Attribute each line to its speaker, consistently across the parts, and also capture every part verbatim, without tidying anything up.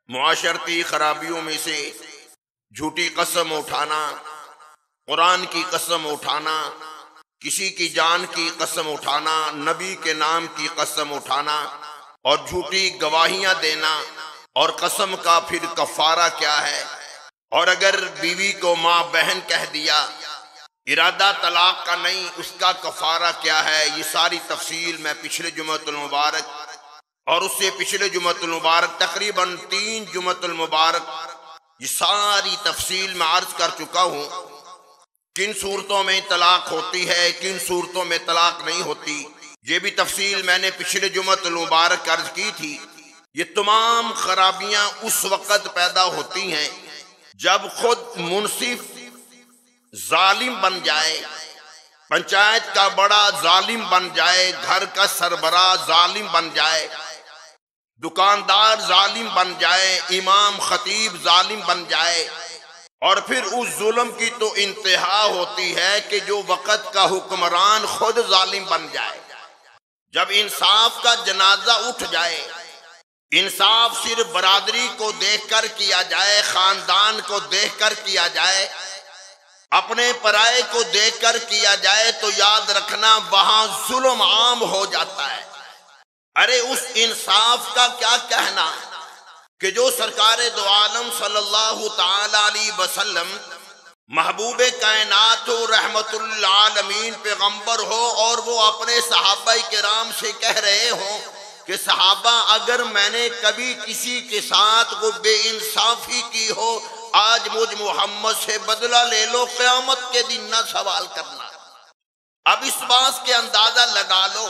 Speaker 1: معاشرتی خرابیوں میں سے جھوٹی قسم اٹھانا، قرآن کی قسم اٹھانا، کسی کی جان کی قسم اٹھانا، نبی کے نام کی قسم اٹھانا اور جھوٹی گواہیاں دینا، اور قسم کا پھر کفارہ کیا ہے، اور اگر بیوی کو ماں بہن کہہ دیا، ارادہ طلاق کا نہیں، اس کا کفارہ کیا ہے، یہ ساری تفصیل میں پچھلے جمعۃ المبارک اور اس سے پچھلے جمعۃ المبارک تقریباً تین جمعۃ المبارک یہ ساری تفصیل میں عرض کر چکا ہوں۔ کن صورتوں میں طلاق ہوتی ہے، کن صورتوں میں طلاق نہیں ہوتی، یہ بھی تفصیل میں نے پچھلے جمعۃ المبارک عرض کی تھی۔ یہ تمام خرابیاں اس وقت پیدا ہوتی ہیں جب خود منصف ظالم بن جائے، پنچایت کا بڑا ظالم بن جائے، گھر کا سربراہ ظالم بن جائے، دکاندار ظالم بن جائے، امام خطیب ظالم بن جائے، اور پھر اس ظلم کی تو انتہا ہوتی ہے کہ جو وقت کا حکمران خود ظالم بن جائے۔ جب انصاف کا جنازہ اٹھ جائے، انصاف صرف برادری کو دیکھ کر کیا جائے، خاندان کو دیکھ کر کیا جائے، اپنے پرائے کو دیکھ کر کیا جائے، تو یاد رکھنا وہاں ظلم عام ہو جاتا ہے۔ ارے اس انصاف کا کیا کہنا کہ جو سرکار دو عالم صلی اللہ تعالی علیہ وسلم محبوب کائنات و رحمت للعالمین پیغمبر ہو، اور وہ اپنے صحابہ کرام سے کہہ رہے ہوں کہ صحابہ اگر میں نے کبھی کسی کے ساتھ وہ بے انصافی کی ہو، آج مجھ محمد سے بدلہ لے لو، قیامت کے دن نہ سوال کرنا۔ اب اس بات کے اندازہ لگا لو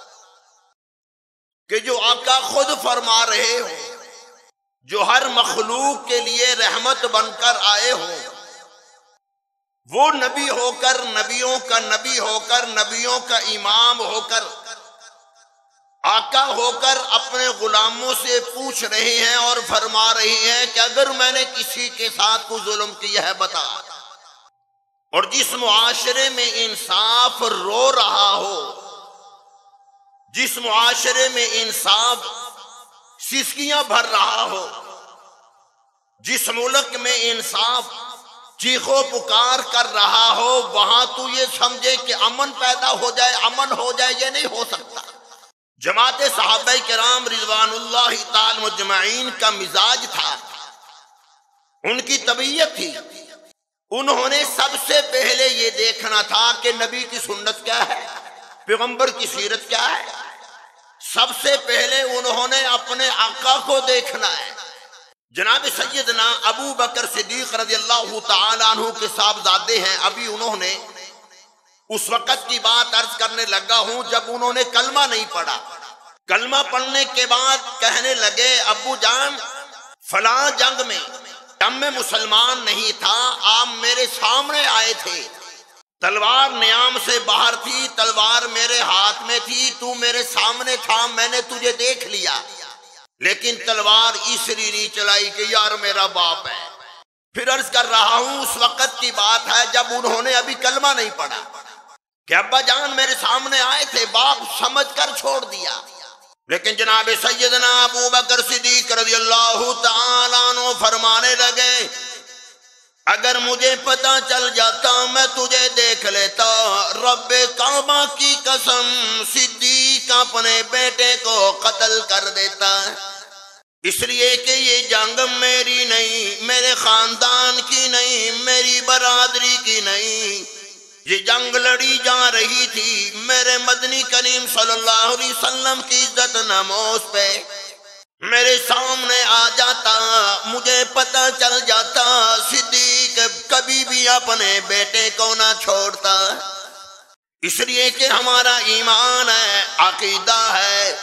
Speaker 1: کہ جو آقا خود فرما رہے ہوں، جو ہر مخلوق کے لیے رحمت بن کر آئے ہوں، وہ نبی ہو کر، نبیوں کا نبی ہو کر، نبیوں کا امام ہو کر، آقا ہو کر اپنے غلاموں سے پوچھ رہے ہیں اور فرما رہے ہیں کہ اگر میں نے کسی کے ساتھ کوئی ظلم کیا ہے بتا۔ اور جس معاشرے میں انصاف رو رہا ہو، جس معاشرے میں انصاف سسکیاں بھر رہا ہو، جس ملک میں انصاف چیخو پکار کر رہا ہو، وہاں تو یہ سمجھے کہ امن پیدا ہو جائے، امن ہو جائے، یہ نہیں ہو سکتا۔ جماعت صحابہ کرام رضوان اللہ تعالی مجمعین کا مزاج تھا، ان کی طبیعت تھی، انہوں نے سب سے پہلے یہ دیکھنا تھا کہ نبی کی سنت کیا ہے، پیغمبر کی سیرت کیا ہے۔ سب سے پہلے انہوں نے اپنے آقا کو دیکھنا ہے۔ جناب سیدنا ابو بکر صدیق رضی اللہ تعالیٰ عنہ کے صاحبزادے ہیں، ابھی انہوں نے اس وقت کی بات عرض کرنے لگا ہوں جب انہوں نے کلمہ نہیں پڑھا۔ کلمہ پڑھنے کے بعد کہنے لگے ابو جان فلاں جنگ میں ہم میں مسلمان نہیں تھا، آپ میرے سامنے آئے تھے، تلوار نیام سے باہر تھی، تلوار میرے ہاتھ میں تھی، تو میرے سامنے تھا، میں نے تجھے دیکھ لیا، لیکن تلوار اس لیے نہیں چلائی کہ یار میرا باپ ہے۔ پھر عرض کر رہا ہوں اس وقت کی بات ہے جب انہوں نے ابھی کلمہ نہیں پڑھا کہ ابا جان میرے سامنے آئے تھے، باپ سمجھ کر چھوڑ دیا۔ لیکن جناب سیدنا ابو بکر صدیق رضی اللہ تعالیٰ عنہ فرمانے لگے اگر مجھے پتہ چل جاتا میں تجھے دیکھ لیتا، رب کعبہ کی قسم صدیق اپنے بیٹے کو قتل کر دیتا، اس لیے کہ یہ جنگ میری نہیں، میرے خاندان کی نہیں، میری برادری کی نہیں، یہ جنگ لڑی جا رہی تھی میرے مدنی کریم صلی اللہ علیہ وسلم کی عزت ناموس پہ۔ میرے سامنے آ جاتا، مجھے پتہ چل جاتا، صدیق کبھی بھی اپنے بیٹے کو نہ چھوڑتا، اس لیے کہ ہمارا ایمان ہے، عقیدہ ہے،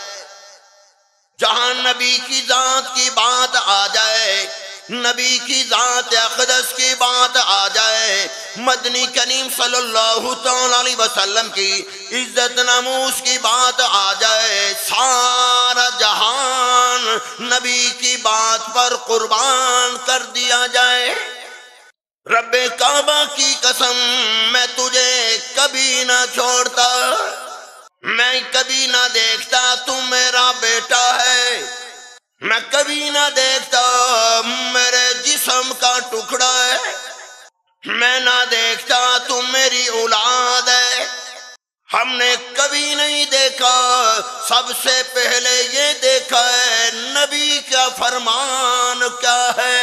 Speaker 1: جہاں نبی کی ذات کی بات آ جائے، نبی کی ذات اقدس کی بات آ جائے، مدنی کریم صلی اللہ تعالی علیہ وسلم کی عزت ناموس کی بات آ جائے، سارا جہان نبی کی بات پر قربان کر دیا جائے۔ رب کعبہ کی قسم میں تجھے کبھی نہ چھوڑتا، میں کبھی نہ دیکھتا تو میرا بیٹا ہے، میں کبھی نہ دیکھتا کا ٹکڑا ہے، میں نہ دیکھتا تم میری اولاد ہے، ہم نے کبھی نہیں دیکھا، سب سے پہلے یہ دیکھا ہے نبی کا فرمان کیا ہے۔